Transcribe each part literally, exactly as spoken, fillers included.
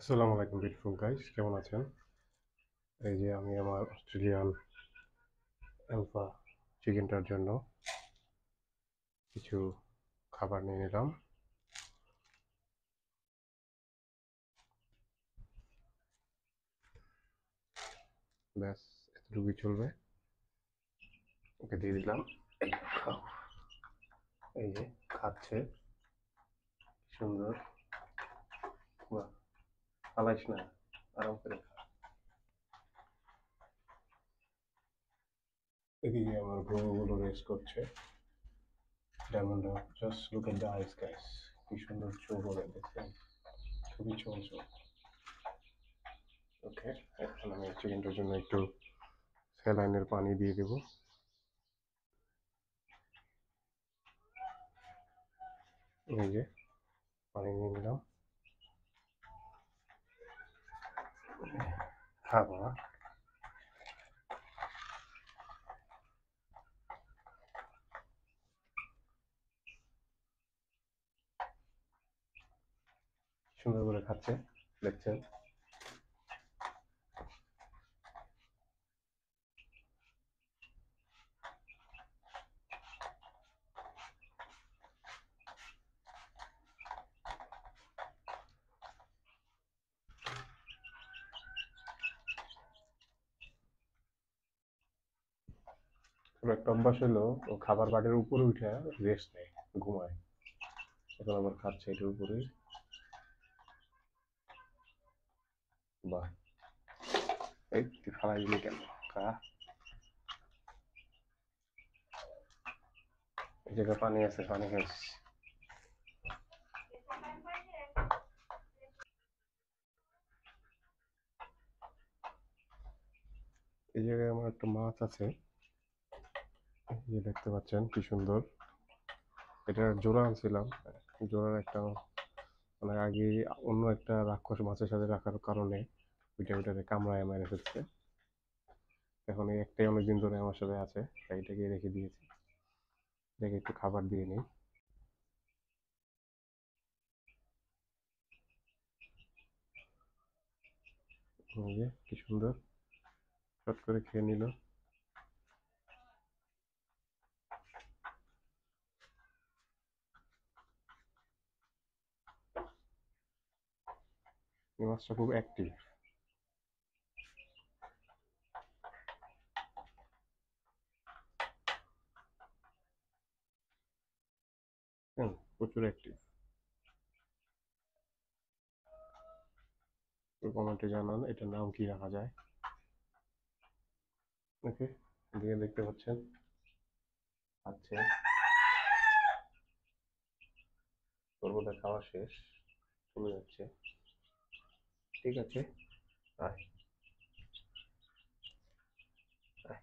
আসসালামু আলাইকুম beautiful guys, কেমন আছেন? এই যে আমি আমার অস্ট্রেলিয়ান অ্যালফা চিকেনটার জন্য কিছু খাবার নিয়ে নিলাম। ব্যাস এতটুকুই চলবে। ওকে দিয়ে দিলাম, খাও। এই যে খাচ্ছে, সুন্দর। বাহ, পালাইস না, আরাম করে খা। এদিকে আমার গরুগুলো রেস্ট করছে। Diamond, just look at the eyes guys, কি সুন্দর চোখ ওদের, দেখছেন? খুবই চোখ চোখ। ওকে, এখন আমি চিকেনটার জন্য একটু স্যালাইনের পানি দিয়ে দেবো। এই যে পানি নিয়ে নিলাম, খাবো না। সুন্দর করে খাচ্ছে, দেখছেন? ওর একটা অভ্যাস হলো, ও খাবার বাটির উপরে উঠে রেস্ট নেয়, ঘুমায়। এখন আবার খাচ্ছে এটার উপরেই। বাহ, এই তুই ফালাই দিলি কেন? খা। এই জায়গায় পানি আছে, পানি খাইস। এই জায়গায় আমার একটা মাছ আছে, এই যে দেখতে পাচ্ছেন কি সুন্দর। এটা জোড়া আনছিলাম, জোড়ার একটা মানে আগে অন্য একটা রাক্ষস মাছের সাথে রাখার কারণে ওইটা ওইটাকে কামড়ায় মেরে ফেলছে। এখন এই একটাই অনেকদিন ধরে আমার সাথে আছে, তাই এটাকে রেখে দিয়েছি। এটাকে একটু খাবার দিয়ে নিই। এই যে কি সুন্দর, চট করে খেয়ে নিল। এই মাছটা খুব অ্যাক্টিভ। হ্যাঁ, প্রচুর অ্যাক্টিভ। কমেন্টে জানান এটার নাম কি রাখা যায়। ওকে, এদিকে দেখতে পাচ্ছেন আচ্ছা, সর্বদা খাওয়া শেষ, চলে যাচ্ছে। ঠিক আছে, আয় আয়।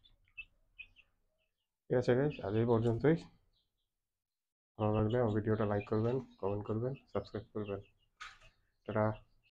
ঠিক আছে গাইস, আজ এই পর্যন্তই। ভালো লাগলে আমার ভিডিওটা লাইক করবেন, কমেন্ট করবেন, সাবস্ক্রাইব করবেন। টাটা।